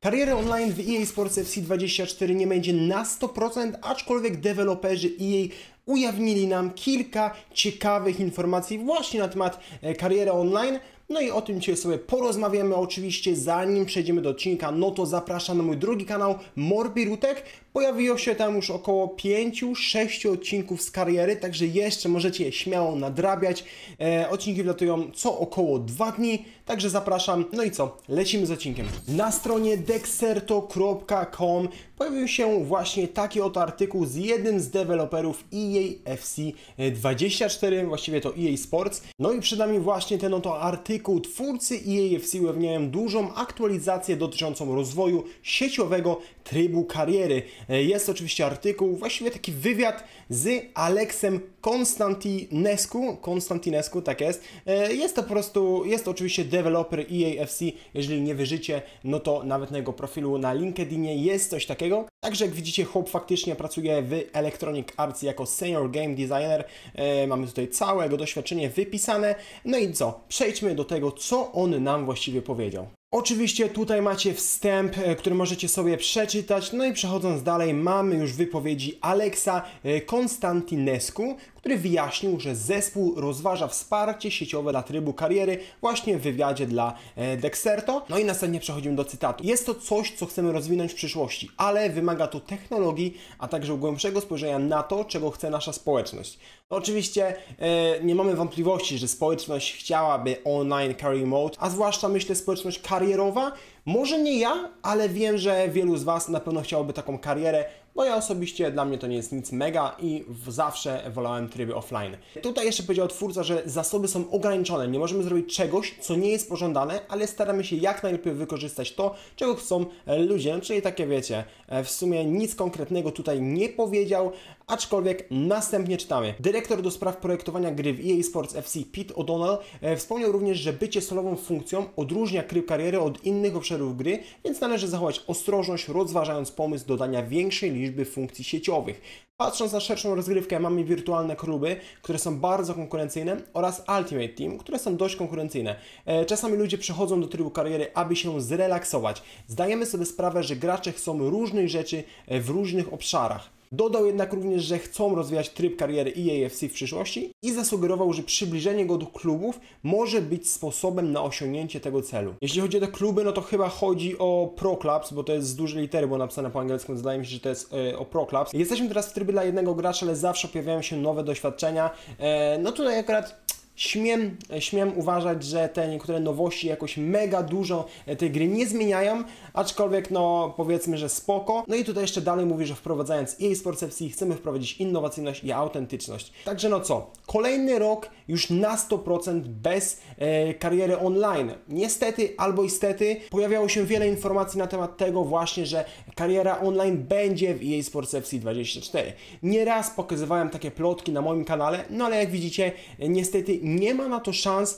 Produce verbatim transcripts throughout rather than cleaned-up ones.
Kariery online w E A Sports F C dwadzieścia cztery nie będzie na sto procent, aczkolwiek deweloperzy E A ujawnili nam kilka ciekawych informacji właśnie na temat kariery online. No i o tym dzisiaj sobie porozmawiamy. Oczywiście zanim przejdziemy do odcinka, no to zapraszam na mój drugi kanał Morbirutek. Pojawiło się tam już około pięciu sześciu odcinków z kariery, także jeszcze możecie je śmiało nadrabiać. E, odcinki wlatują co około dwa dni, także zapraszam. No i co? Lecimy z odcinkiem. Na stronie dexerto kropka com pojawił się właśnie taki oto artykuł z jednym z deweloperów E A F C dwadzieścia cztery, właściwie to E A Sports. No i przed nami właśnie ten oto artykuł. Twórcy E A F C ujawniają dużą aktualizację dotyczącą rozwoju sieciowego trybu kariery. Jest oczywiście artykuł, właściwie taki wywiad z Alexem Konstantinescu, Konstantinescu, tak jest. Jest to po prostu, jest to oczywiście deweloper E A F C, jeżeli nie wierzycie, no to nawet na jego profilu na LinkedInie jest coś takiego. Także jak widzicie, chłop faktycznie pracuje w Electronic Arts jako Senior Game Designer. Mamy tutaj całe jego doświadczenie wypisane. No i co? Przejdźmy do tego, co on nam właściwie powiedział. Oczywiście tutaj macie wstęp, który możecie sobie przeczytać, no i przechodząc dalej mamy już wypowiedzi Alexa Konstantinescu, który wyjaśnił, że zespół rozważa wsparcie sieciowe dla trybu kariery właśnie w wywiadzie dla Dexerto. No i następnie przechodzimy do cytatu. Jest to coś, co chcemy rozwinąć w przyszłości, ale wymaga to technologii, a także głębszego spojrzenia na to, czego chce nasza społeczność. No oczywiście e, nie mamy wątpliwości, że społeczność chciałaby online career mode, a zwłaszcza myślę społeczność karierowa. Może nie ja, ale wiem, że wielu z Was na pewno chciałoby taką karierę, bo ja osobiście, dla mnie to nie jest nic mega i zawsze wolałem tryby offline. Tutaj jeszcze powiedział twórca, że zasoby są ograniczone, nie możemy zrobić czegoś, co nie jest pożądane, ale staramy się jak najlepiej wykorzystać to, czego chcą ludzie, czyli takie wiecie, w sumie nic konkretnego tutaj nie powiedział, aczkolwiek następnie czytamy. Dyrektor do spraw projektowania gry w E A Sports F C Pete O'Donnell e, wspomniał również, że bycie solową funkcją odróżnia tryb kariery od innych obszarów gry, więc należy zachować ostrożność, rozważając pomysł dodania większej liczby funkcji sieciowych. Patrząc na szerszą rozgrywkę, mamy wirtualne kluby, które są bardzo konkurencyjne, oraz Ultimate Team, które są dość konkurencyjne. E, czasami ludzie przechodzą do trybu kariery, aby się zrelaksować. Zdajemy sobie sprawę, że gracze chcą różnych rzeczy w różnych obszarach. Dodał jednak również, że chcą rozwijać tryb kariery E A F C w przyszłości i zasugerował, że przybliżenie go do klubów może być sposobem na osiągnięcie tego celu. Jeśli chodzi o te kluby, no to chyba chodzi o Pro Clubs, bo to jest z dużej litery, bo napisane po angielsku, wydaje mi się, że to jest e, o Pro Clubs. Jesteśmy teraz w trybie dla jednego gracza, ale zawsze pojawiają się nowe doświadczenia. E, no tutaj akurat Śmiem, śmiem uważać, że te niektóre nowości jakoś mega dużo tej gry nie zmieniają, aczkolwiek no powiedzmy, że spoko. No i tutaj jeszcze dalej mówi, że wprowadzając E A Sports F C chcemy wprowadzić innowacyjność i autentyczność. Także no co, kolejny rok już na sto procent bez e, kariery online. Niestety albo istety pojawiało się wiele informacji na temat tego właśnie, że kariera online będzie w E A Sports F C dwadzieścia cztery. Nieraz pokazywałem takie plotki na moim kanale, no ale jak widzicie, niestety nie ma na to szans,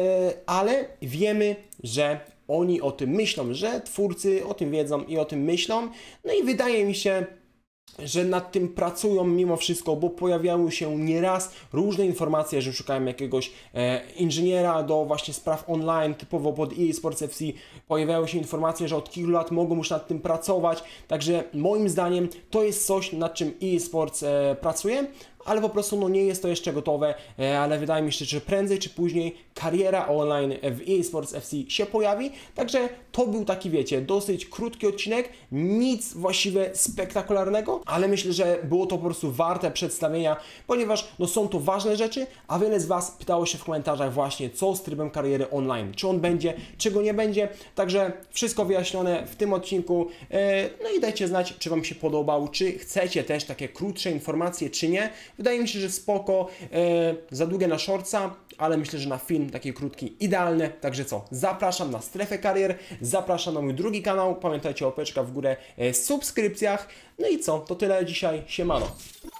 ale wiemy, że oni o tym myślą, że twórcy o tym wiedzą i o tym myślą. No i wydaje mi się, że nad tym pracują mimo wszystko, bo pojawiały się nieraz różne informacje, że szukają jakiegoś e, inżyniera do właśnie spraw online, typowo pod E A Sports F C. Pojawiały się informacje, że od kilku lat mogą już nad tym pracować, także moim zdaniem to jest coś, nad czym E A Sports e, pracuje, ale po prostu no, nie jest to jeszcze gotowe, e, ale wydaje mi się, że prędzej czy później kariera online w E A Sports F C się pojawi, także to był taki, wiecie, dosyć krótki odcinek, nic właściwie spektakularnego, ale myślę, że było to po prostu warte przedstawienia, ponieważ no, są to ważne rzeczy, a wiele z Was pytało się w komentarzach właśnie, co z trybem kariery online, czy on będzie, czy go nie będzie, także wszystko wyjaśnione w tym odcinku, e, no i dajcie znać, czy Wam się podobał, czy chcecie też takie krótsze informacje, czy nie. Wydaje mi się, że spoko, e, za długie na shortsa, ale myślę, że na film taki krótki idealny. Także co, zapraszam na strefę karier, zapraszam na mój drugi kanał, pamiętajcie o łapeczkach w górę, e, subskrypcjach. No i co, to tyle dzisiaj, siemano.